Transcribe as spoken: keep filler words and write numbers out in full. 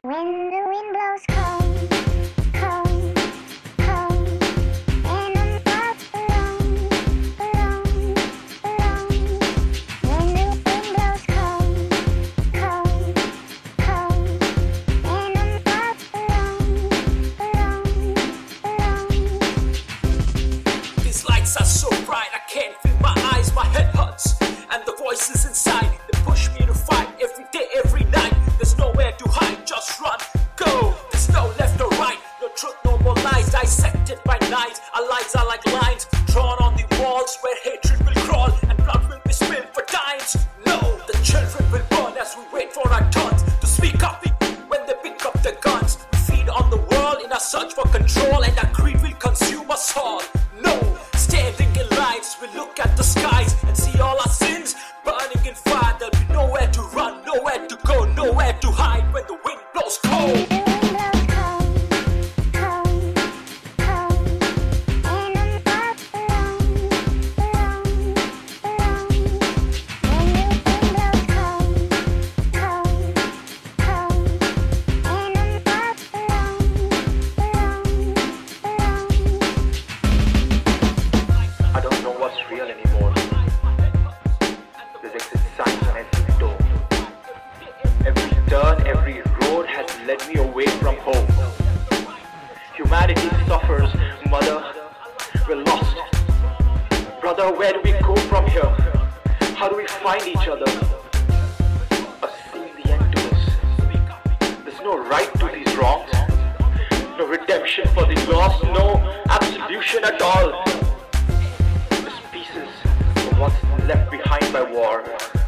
When the wind blows cold, cold, cold, and I'm out alone, alone, alone. When the wind blows cold, cold, cold, and I'm out alone, alone, alone. These lights are so bright, I can't feel my eyes, my head hurts, and the voices inside, they push me to fight every day, every night. There's nowhere to hide, just run, go. There's no left or right, no truth, no more lies. Dissected by night, our lives are like lines drawn on the walls where hatred will crawl and blood will be spilled for dimes. No, the children will burn as we wait for our turns to speak up when they pick up their guns. We feed on the world in our search for control, and our greed will consume us all. No, standing in lines, we look at the skies and see all our sins burning in fire. There'll be nowhere to run, nowhere to go, nowhere to hide when the wind blows cold. I don't know what's real anymore. There's exit signs on every door. Every turn, every road has led me away from home. Humanity suffers, mother, we're lost. Brother, where do we go from here? How do we find each other? A seeing the end to us. There's no right to these wrongs. No redemption for the lost, no absolution at all. Just pieces of what's left behind by war.